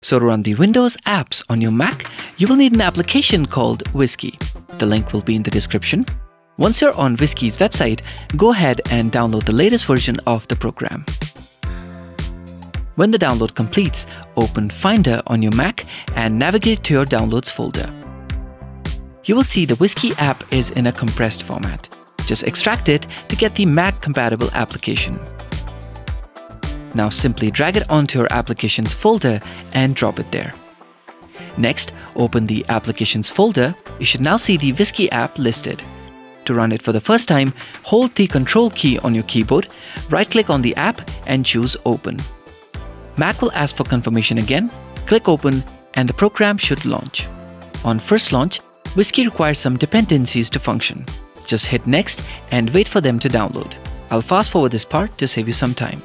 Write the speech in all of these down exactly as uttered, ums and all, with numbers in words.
So to run the Windows apps on your Mac, you will need an application called Whiskey. The link will be in the description. Once you're on Whiskey's website, go ahead and download the latest version of the program. When the download completes, open Finder on your Mac and navigate to your Downloads folder. You will see the Whiskey app is in a compressed format. Just extract it to get the Mac-compatible application. Now simply drag it onto your Applications folder and drop it there. Next, open the Applications folder. You should now see the Whiskey app listed. To run it for the first time, hold the Control key on your keyboard, right-click on the app and choose Open. Mac will ask for confirmation again, click Open, and the program should launch. On first launch, Whiskey requires some dependencies to function. Just hit Next and wait for them to download. I'll fast forward this part to save you some time.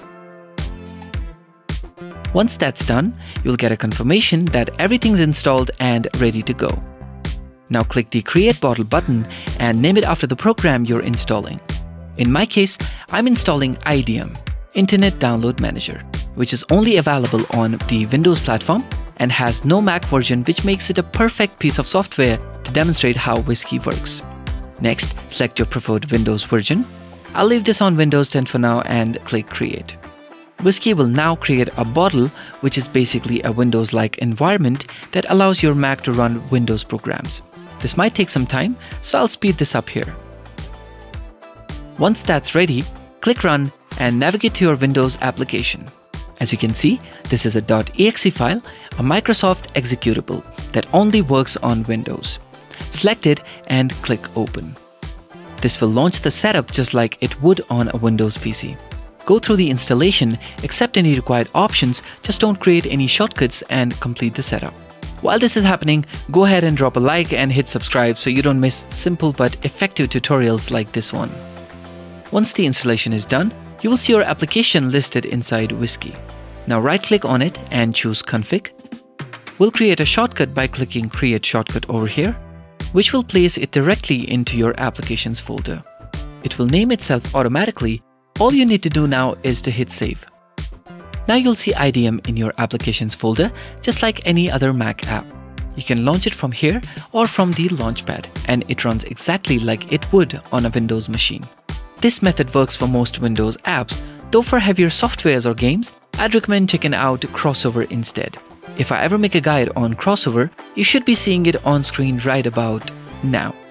Once that's done, you'll get a confirmation that everything's installed and ready to go. Now click the Create Bottle button and name it after the program you're installing. In my case, I'm installing I D M, Internet Download Manager, which is only available on the Windows platform and has no Mac version, which makes it a perfect piece of software to demonstrate how Whiskey works. Next, select your preferred Windows version. I'll leave this on Windows ten for now and click Create. Whiskey will now create a bottle, which is basically a Windows-like environment that allows your Mac to run Windows programs. This might take some time, so I'll speed this up here. Once that's ready, click Run and navigate to your Windows application. As you can see, this is a .exe file, a Microsoft executable that only works on Windows. Select it and click Open. This will launch the setup just like it would on a Windows P C. Go through the installation, accept any required options, just don't create any shortcuts and complete the setup. While this is happening, go ahead and drop a like and hit subscribe so you don't miss simple but effective tutorials like this one. Once the installation is done, you will see your application listed inside Whiskey. Now right-click on it and choose Config. We'll create a shortcut by clicking Create Shortcut over here, which will place it directly into your Applications folder. It will name itself automatically. All you need to do now is to hit Save. Now you'll see I D M in your Applications folder, just like any other Mac app. You can launch it from here or from the Launchpad, and it runs exactly like it would on a Windows machine. This method works for most Windows apps, though for heavier softwares or games, I'd recommend checking out Crossover instead. If I ever make a guide on Crossover, you should be seeing it on screen right about now.